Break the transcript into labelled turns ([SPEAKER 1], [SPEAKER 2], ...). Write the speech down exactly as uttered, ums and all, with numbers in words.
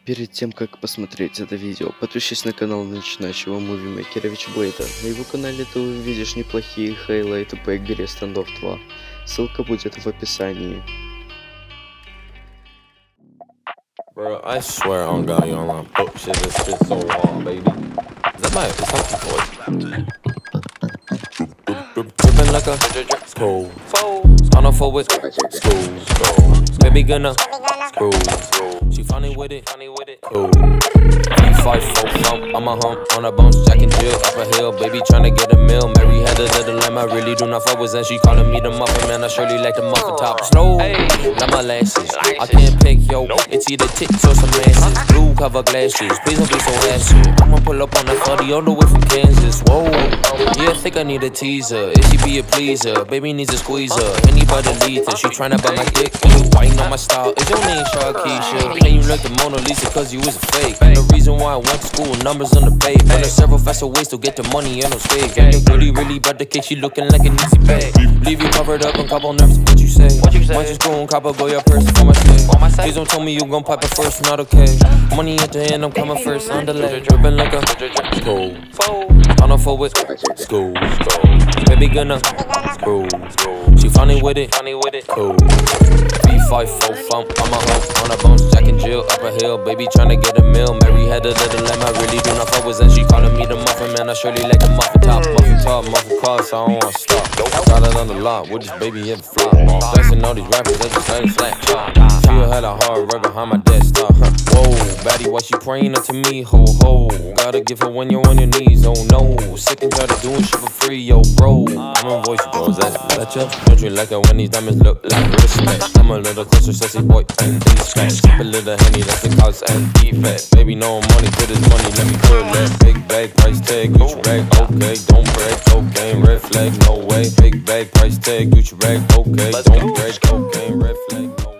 [SPEAKER 1] Перед тем, как посмотреть это видео, подпишись на канал начинающего мувимейкера Вичблейда. На его канале ты увидишь неплохие хайлайты по игре Standoff два. Ссылка будет в описании.
[SPEAKER 2] Bro, I swear on God, you online book shit. This shit so long, baby. Is that my is that my voice? Dripping like a school. On a forward school. Baby gonna screw. She funny with it, cool. Five, four, four, I'm a hump on a bones, Jack and Jill up a hill. Baby tryna get a meal. Mary had a little lamb, I really do not fuck with. And she calling me the muffin man. I surely like the muffin top. Slow, like my lashes. I can't pick, yo. It's either tits or some asses. Blue cover glasses, please don't be so ashy. I'ma pull up on that forty all the way from Kansas. Whoa, yeah, I think I need a teaser. If she be a pleaser, baby needs a squeezer. Anybody leads her, she tryna buy my dick. You biting on my style. Is your name Sharkeisha? Can you look the Mona Lisa cause you was a fake? And the reason why I went to school, numbers on the page. But there's several faster ways to get the money and no stake. And the really, really about the cake, she looking like an easy bag. Leave you covered up and couple nerves, what you say? What you say? Might just go and cop a go your purse for my stay. Please don't tell me you gon' pop it first, not okay. Money at the end, I'm coming first on the leg. Dripping like a school. On a forward school. Baby gonna screw. She funny with it, cool. B five four funk, I'm a hump on a bones, Jack and Jill up a hill. Baby tryna get a meal. Mary had a little lamb, I really do not fuck with. And she calling me the muffin man. I surely like the muffin top, muffin top, muffin car, so I don't wanna stop. Got it on the lot, would this baby ever flop? Flexing all these rappers, they just let it slack. She had a hard right behind my desktop. Whoa, baddie, why she praying up to me? Ho ho, gotta give her when you're on your knees. Oh no, sick and tired of doing shit for free, yo bro. I'm a voice, bro, that's better. Don't you like it when these diamonds look like respect? I'm a little closer, sassy boy, and respect. Skip a little honey, that's the cause and defect. Baby, no money to this money, let me put that big bag, price tag, Gucci bag, okay, don't break, cocaine, red flag, no way. Big bag, price tag, Gucci bag, okay, don't break, cocaine, red flag, no way.